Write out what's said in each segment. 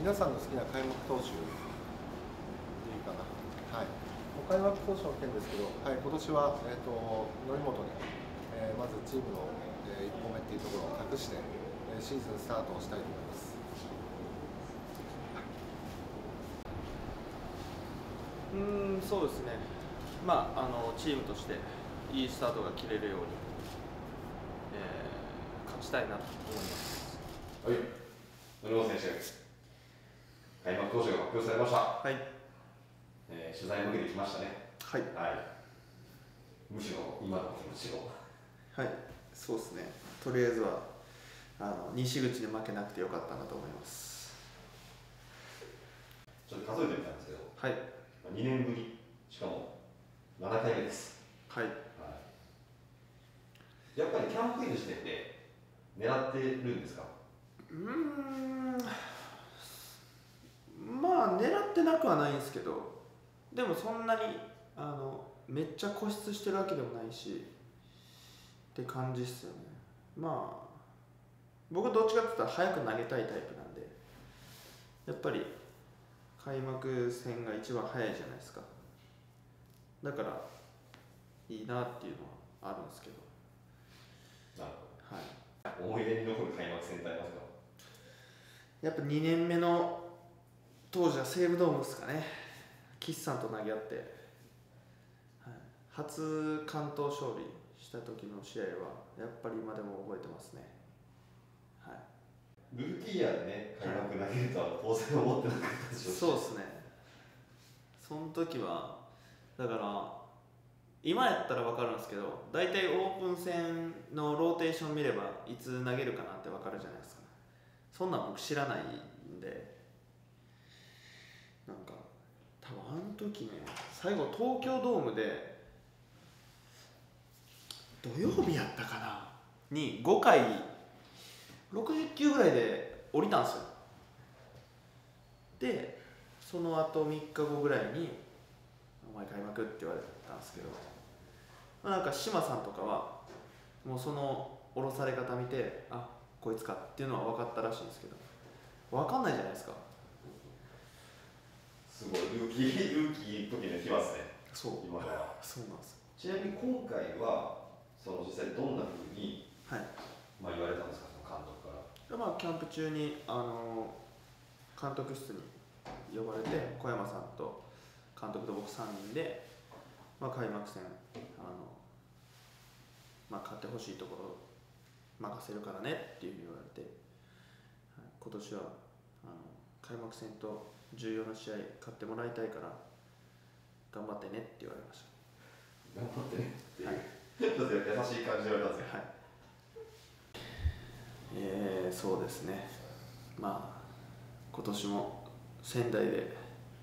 皆さんの好きな開幕投手でいいかな。はい。開幕投手の件ですけど、はい、今年は、則本で、まずチームの、1歩目っていうところを託して、シーズンスタートをしたいと思います。 そうですね。チームとしていいスタートが切れるように、勝ちたいなと思います。 はい、則本選手、開幕投手が発表されました。 はい。 取材も受けてきましたね。 はい。 はい。むしろ今の気持ちを。 はい、そうですね。とりあえずは西口に負けなくてよかったなと思います。 ちょっと数えてみたんですけど、 はい。 2年ぶり、しかも7回目です。 はい。 はい、やっぱりキャンプインの時点で狙ってるんですか？ まあ狙ってなくはないんですけど、でもそんなにめっちゃ固執してるわけでもないしって感じっすよね。まあ僕はどっちかって言ったら早く投げたいタイプなんで、やっぱり開幕戦が一番早いじゃないですか。だからいいなっていうのはあるんですけど。 なるほど。 はい。 思い出に残る開幕戦ってありますか？ やっぱ2年目の当時は西武ドームですかね。岸さんと投げ合って、はい、初完投勝利した時の試合はやっぱり今でも覚えてますね。はい、 ルーキーイヤーでね、開幕投げるとは当然思ってなかったでしょうし。 そうですね。その時はだから今やったら分かるんですけど、大体オープン戦のローテーション見ればいつ投げるかなって分かるじゃないですか。そんなん僕知らないんで、なんか多分あの時ね、最後東京ドームで土曜日やったかなに5回60球ぐらいで降りたんですよ。でその後3日後ぐらいに「お前開幕」って言われたんですけど、なんか島さんとかはもうその降ろされ方見て、あ、こいつかっていうのは分かったらしいんですけど、分かんないじゃないですか。 すごい、ルーキーの時に来ますね。 そう、 今から。 そうなんです。 ちなみに今回は実際どんなふうに、 はい、 言われたんですか、その監督から。 キャンプ中に監督室に呼ばれて、小山さんと監督と僕3人で、開幕戦勝ってほしいところ任せるからねっていうふうに言われて、今年は開幕戦と重要な試合勝ってもらいたいから頑張ってねって言われました。 頑張ってねっていう、 はい、 ちょっと優しい感じで言われたんですよ。 はい。そうですね。今年も仙台で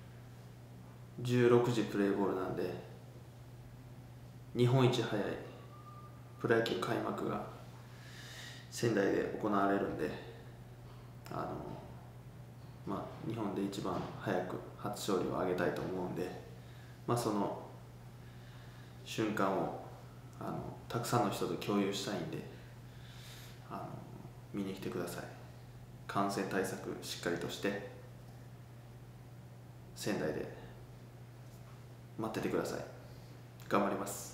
16時プレーボールなんで、日本一早いプロ野球開幕が仙台で行われるんで、日本で一番早く初勝利を挙げたいと思うんで、その瞬間をたくさんの人と共有したいんで、見に来てください。感染対策しっかりとして仙台で待っててください。頑張ります。